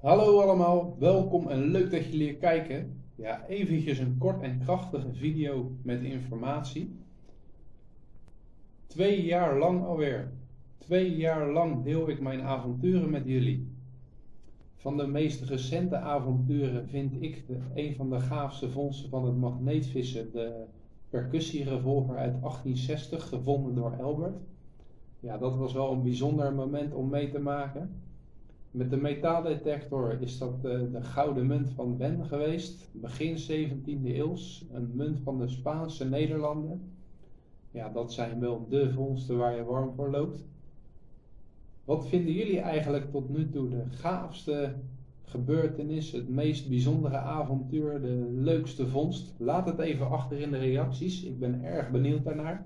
Hallo allemaal, welkom en leuk dat jullie kijken. Ja, eventjes een kort en krachtige video met informatie. 2 jaar lang alweer. 2 jaar lang deel ik mijn avonturen met jullie. Van de meest recente avonturen vind ik een van de gaafste vondsten van het magneetvissen, de percussierevolver uit 1860, gevonden door Albert. Ja, dat was wel een bijzonder moment om mee te maken. Met de metaaldetector is dat de gouden munt van Ben geweest, begin 17e eeuws, een munt van de Spaanse Nederlanden. Ja, dat zijn wel de vondsten waar je warm voor loopt. Wat vinden jullie eigenlijk tot nu toe de gaafste gebeurtenis, het meest bijzondere avontuur, de leukste vondst? Laat het even achter in de reacties, ik ben erg benieuwd daarnaar.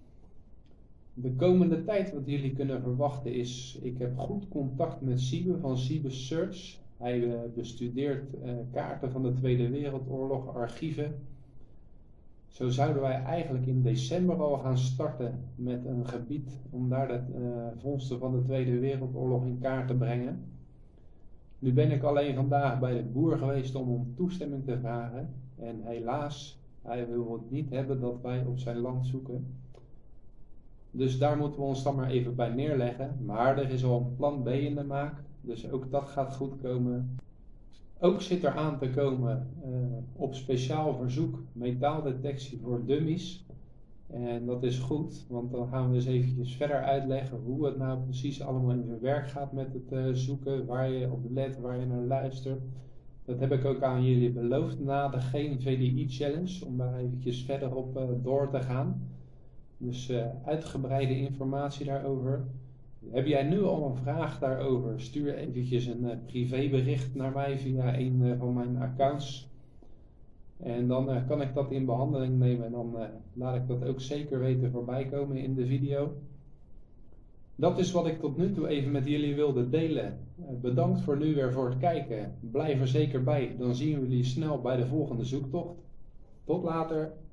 De komende tijd wat jullie kunnen verwachten is, ik heb goed contact met Siebe van Siebe Search. Hij bestudeert kaarten van de Tweede Wereldoorlog, archieven. Zo zouden wij eigenlijk in december al gaan starten met een gebied om daar de vondsten van de Tweede Wereldoorlog in kaart te brengen. Nu ben ik alleen vandaag bij de boer geweest om toestemming te vragen. En helaas, hij wil het niet hebben dat wij op zijn land zoeken. Dus daar moeten we ons dan maar even bij neerleggen. Maar er is al een plan B in de maak. Dus ook dat gaat goed komen. Ook zit er aan te komen op speciaal verzoek metaaldetectie voor dummies. En dat is goed, want dan gaan we eens eventjes verder uitleggen hoe het nou precies allemaal in zijn werk gaat met het zoeken. Waar je op let, waar je naar luistert. Dat heb ik ook aan jullie beloofd na de Geen VDI Challenge. Om daar eventjes verder op door te gaan. Dus uitgebreide informatie daarover. Heb jij nu al een vraag daarover? Stuur eventjes een privébericht naar mij via een van mijn accounts. En dan kan ik dat in behandeling nemen en dan laat ik dat ook zeker weten voorbij komen in de video. Dat is wat ik tot nu toe even met jullie wilde delen. Bedankt voor nu weer voor het kijken. Blijf er zeker bij, dan zien we jullie snel bij de volgende zoektocht. Tot later!